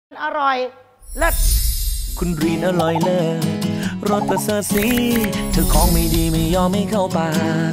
อร่อยเลิศคุณรีนอร่อยเลิศรสประเสริฐสีเธอของไม่ดีไม่ยอมไม่เข้าปาก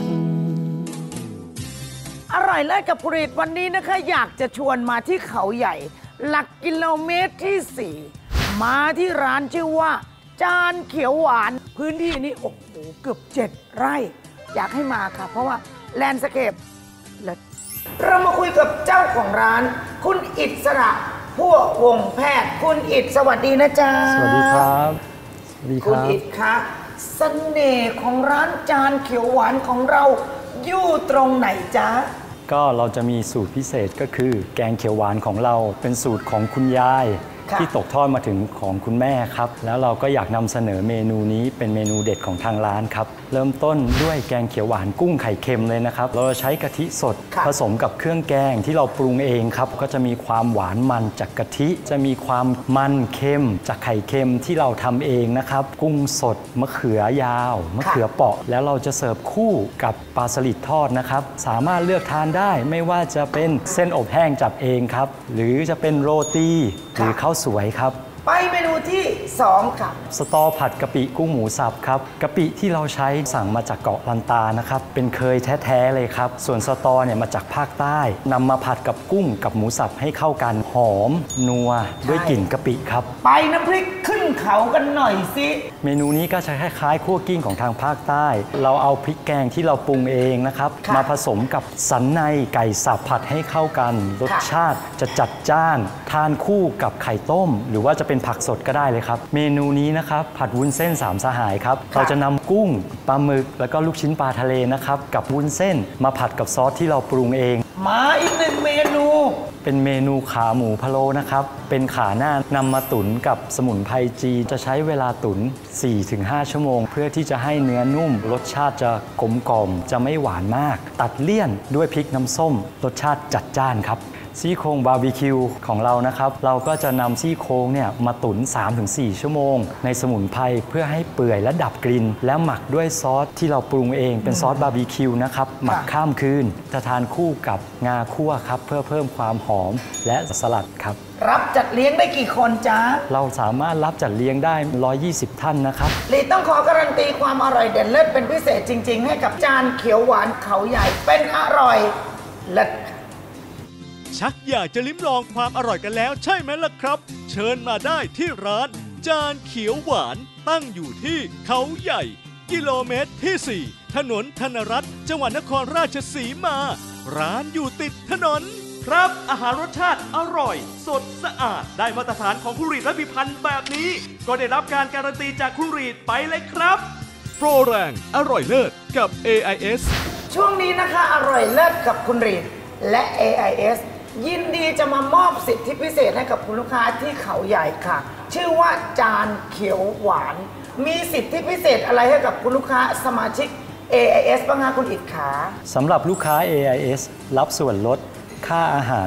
อร่อยเลิศกับคุณรีนวันนี้นะคะอยากจะชวนมาที่เขาใหญ่หลักกิโลเมตรที่4มาที่ร้านชื่อว่าจานเขียวหวานพื้นที่นี้โอ้โหเกือบ7 ไร่อยากให้มาค่ะเพราะว่าแลนด์สเคปเลิศเรามาคุยกับเจ้าของร้านคุณอิสระพั่ววงแพทย์คุณอิสสวัสดีนะจ๊ะสวัสดีครับสวัสดีครับคุณอิสคะเสน่ห์ของร้านจานเขียวหวานของเราอยู่ตรงไหนจ๊ะก็เราจะมีสูตรพิเศษก็คือแกงเขียวหวานของเราเป็นสูตรของคุณยายที่ตกทอดมาถึงของคุณแม่ครับแล้วเราก็อยากนำเสนอเมนูนี้เป็นเมนูเด็ดของทางร้านครับเริ่มต้นด้วยแกงเขียวหวานกุ้งไข่เค็มเลยนะครับเราใช้กะทิสดผสมกับเครื่องแกงที่เราปรุงเองครับก็จะมีความหวานมันจากกะทิจะมีความมันเค็มจากไข่เค็มที่เราทำเองนะครับกุ้งสดมะเขือยาวมะเขือเปราะแล้วเราจะเสิร์ฟคู่กับปลาสลิดทอดนะครับสามารถเลือกทานได้ไม่ว่าจะเป็นเส้นอบแห้งจับเองครับหรือจะเป็นโรตีหรือข้าวสวยครับไปเมนูที่2ค่ะสตอผัดกะปิกุ้งหมูสับครับกะปิที่เราใช้สั่งมาจากเกาะลันตานะครับเป็นเคยแท้ๆเลยครับส่วนสตอเนี่ยมาจากภาคใต้นำมาผัดกับกุ้งกับหมูสับให้เข้ากันหอมนัวด้วยกลิ่นกะปิครับไปน้ำพริกขึ้นเขากันหน่อยสิเมนูนี้ก็จะคล้ายๆคั่วกิ้งของทางภาคใต้เราเอาพริกแกงที่เราปรุงเองนะครับมาผสมกับสันในไก่สับผัดให้เข้ากันรสชาติจะจัดจ้านทานคู่กับไข่ต้มหรือว่าจะเป็นผักสดก็ได้เลยครับเมนูนี้นะครับผัดวุ้นเส้น3 สหายครับเราจะนำกุ้งปลาหมึกแล้วก็ลูกชิ้นปลาทะเลนะครับกับวุ้นเส้นมาผัดกับซอสที่เราปรุงเองมาอีก1 เมนูเป็นเมนูขาหมูพะโล้นะครับเป็นขาหน้านำมาตุ๋นกับสมุนไพรจีนจะใช้เวลาตุ๋น 4-5 ชั่วโมงเพื่อที่จะให้เนื้อนุ่มรสชาติจะกลมกล่อมจะไม่หวานมากตัดเลี่ยนด้วยพริกน้ำส้มรสชาติจัดจ้านครับซี่โครงบาร์บีคิวของเรานะครับเราก็จะนำซี่โครงเนี่ยมาตุ๋น 3-4 ชั่วโมงในสมุนไพรเพื่อให้เปื่อยและดับกลิ่นและหมักด้วยซอสที่เราปรุงเองเป็นซอสบาร์บีคิวนะครับหมักข้ามคืนจะทานคู่กับงาคั่วครับเพื่อเพิ่มความหอมและสลัดครับรับจัดเลี้ยงได้กี่คนจ๊ะเราสามารถรับจัดเลี้ยงได้120 ท่านนะครับลีต้องขอการันตีความอร่อยเด่นเลิศเป็นพิเศษจริงๆให้กับจานเขียวหวานเขาใหญ่เป็นอร่อยเลิศชักอยากจะลิ้มลองความอร่อยกันแล้วใช่ไหมล่ะครับเชิญมาได้ที่ร้านจานเขียวหวานตั้งอยู่ที่เขาใหญ่กิโลเมตรที่4ถนนธนรัตน์จังหวัดนครราชสีมาร้านอยู่ติดถนนครับอาหารรสชาติอร่อยสดสะอาดได้มาตรฐานของคุณรีดและพิพันธ์แบบนี้ก็ได้รับการการันตีจากคุณรีดไปเลยครับโปรแรงอร่อยเลิศกับ AIS ช่วงนี้นะคะอร่อยเลิศกับคุณรีดและ AISยินดีจะมามอบสิทธิพิเศษให้กับคุณลูกค้าที่เขาใหญ่ค่ะชื่อว่าจานเขียวหวานมีสิทธิพิเศษอะไรให้กับคุณลูกค้าสมาชิก AIS บ้างคะคุณอิฐขาสำหรับลูกค้า AIS รับส่วนลดค่าอาหาร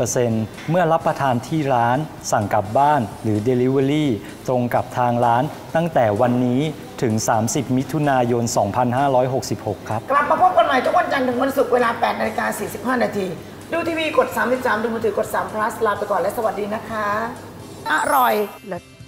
10% เมื่อรับประทานที่ร้านสั่งกลับบ้านหรือ Delivery ตรงกับทางร้านตั้งแต่วันนี้ถึง30 มิถุนายน 2566 ครับกลับมาพบกันใหม่ทุกวันจันทร์ถึงวันศุกร์เวลา 8:45 นาทีดูทีวีกด 33 ดูมือถือกด3 plus ลาไปก่อนและสวัสดีนะคะอร่อยเลิศ